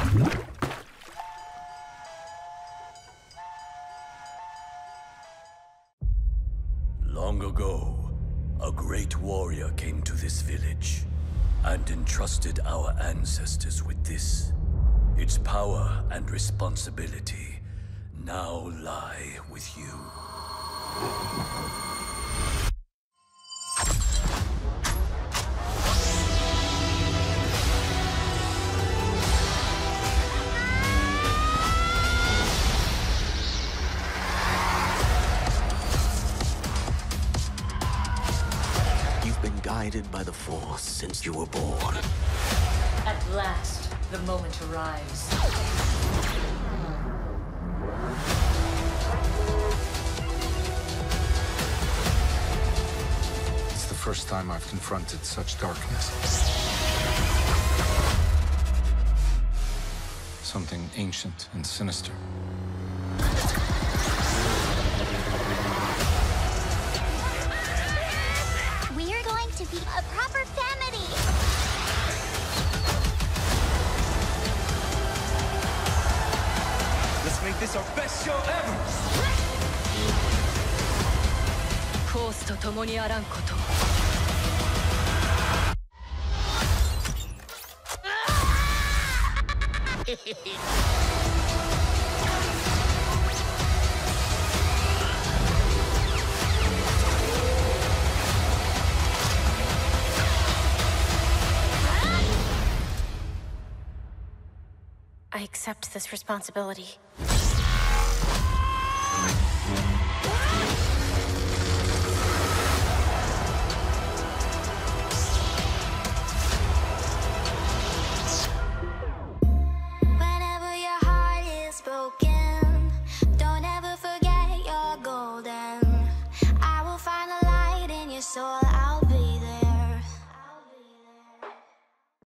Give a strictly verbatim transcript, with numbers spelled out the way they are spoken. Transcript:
Long ago, a great warrior came to this village and entrusted our ancestors with this. Its power and responsibility now lie with you. You've been guided by the Force since you were born. At last, the moment arrives. It's the first time I've confronted such darkness. Something ancient and sinister. We're going to be a proper family. Let's make this our best show ever! コースと共にあらんこと。 I accept this responsibility. Whenever your heart is broken